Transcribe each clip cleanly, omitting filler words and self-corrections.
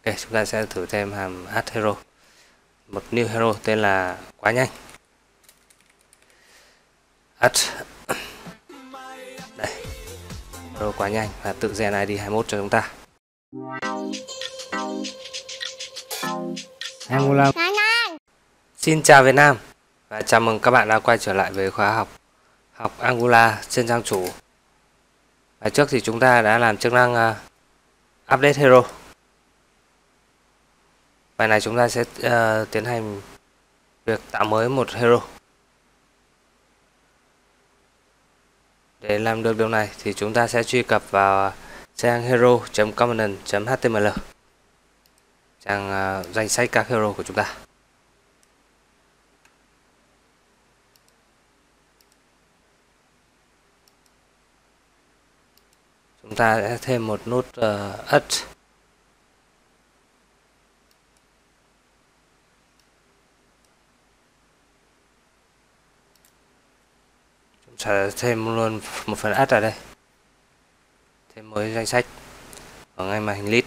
Ok, chúng ta sẽ thử thêm hàm add hero. Một new hero tên là quá nhanh. Add đây, hero quá nhanh và tự gen ID 21 cho chúng ta. Angular. Xin chào Việt Nam và chào mừng các bạn đã quay trở lại với khóa học Angular trên trang chủ. Và trước thì chúng ta đã làm chức năng update hero. Bài này chúng ta sẽ tiến hành việc tạo mới một hero. Để làm được điều này thì chúng ta sẽ truy cập vào trang hero.component.html, trang danh sách các hero của chúng ta. Chúng ta sẽ thêm một nút add. Chúng ta sẽ thêm luôn một phần add ở đây, thêm mới danh sách ở ngay màn hình list.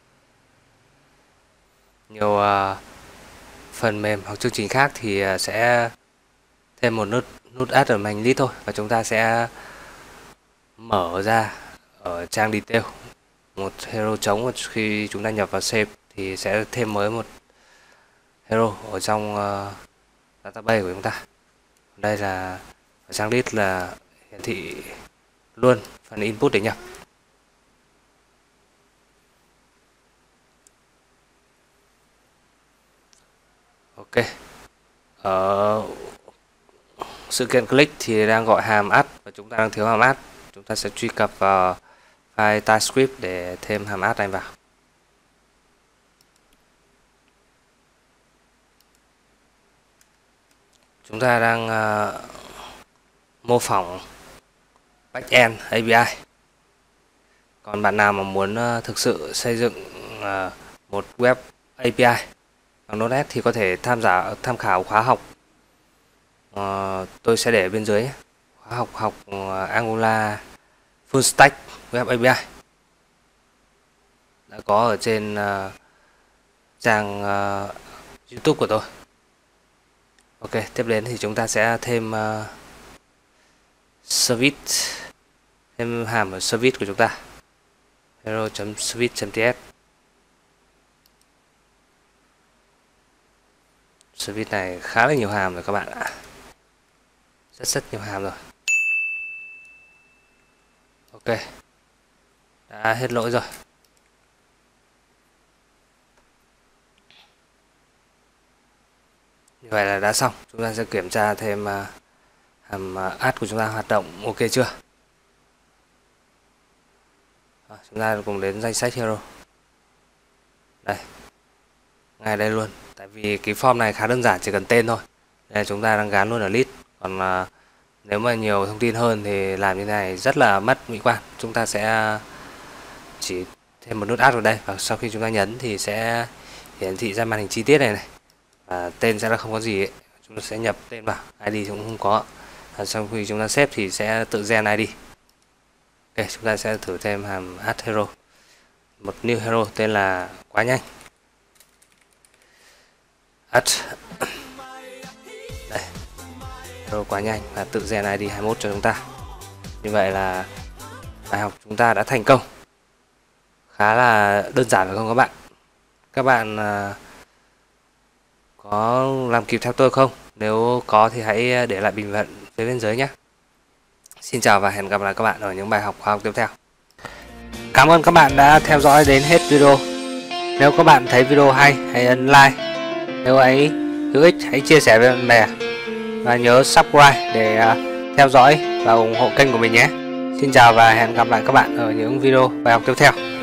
Nhiều phần mềm hoặc chương trình khác thì sẽ thêm một nút add ở màn hình list thôi, và chúng ta sẽ mở ra ở trang detail một hero trống. Khi chúng ta nhập vào save thì sẽ thêm mới một hero ở trong database của chúng ta. Đây là ở trang list là hiển thị luôn phần input để nhập. Ok, ở sự kiện click thì đang gọi hàm add và chúng ta đang thiếu hàm add. Chúng ta sẽ truy cập vào file TypeScript để thêm hàm add này vào. Chúng ta đang mô phỏng backend API. Còn bạn nào mà muốn thực sự xây dựng một web API bằng .NET thì có thể tham khảo khóa học tôi sẽ để bên dưới, khóa học Angular Full Stack Web API, đã có ở trên trang YouTube của tôi. Ok, tiếp đến thì chúng ta sẽ thêm service, thêm hàm ở service của chúng ta, hero.service.ts. Service này khá là nhiều hàm rồi các bạn ạ, rất nhiều hàm rồi. Ok, đã hết lỗi rồi. Như vậy là đã xong. Chúng ta sẽ kiểm tra thêm hàm add của chúng ta hoạt động ok chưa. Chúng ta cùng đến danh sách hero. Đây, ngay đây luôn. Tại vì cái form này khá đơn giản, chỉ cần tên thôi. Đây, chúng ta đang gắn luôn ở list. Còn nếu mà nhiều thông tin hơn thì làm như thế này rất là mất mỹ quan. Chúng ta sẽ chỉ thêm một nút add vào đây, và sau khi chúng ta nhấn thì sẽ hiển thị ra màn hình chi tiết này. Và tên sẽ là không có gì ấy. Chúng ta sẽ nhập tên vào, ID cũng không có. Và sau khi chúng ta xếp thì sẽ tự gen ID. Ok, chúng ta sẽ thử thêm hàm add hero. Một new hero tên là quá nhanh. Add đây, hero quá nhanh và tự gen ID 21 cho chúng ta. Như vậy là bài học chúng ta đã thành công. Khá là đơn giản phải không các bạn? Các bạn có làm kịp theo tôi không? Nếu có thì hãy để lại bình luận phía bên dưới nhé. Xin chào và hẹn gặp lại các bạn ở những bài học khoa học tiếp theo. Cảm ơn các bạn đã theo dõi đến hết video. Nếu các bạn thấy video hay, hãy ấn like. Nếu ấy hữu ích, hãy chia sẻ với bạn bè. Và nhớ subscribe để theo dõi và ủng hộ kênh của mình nhé. Xin chào và hẹn gặp lại các bạn ở những video bài học tiếp theo.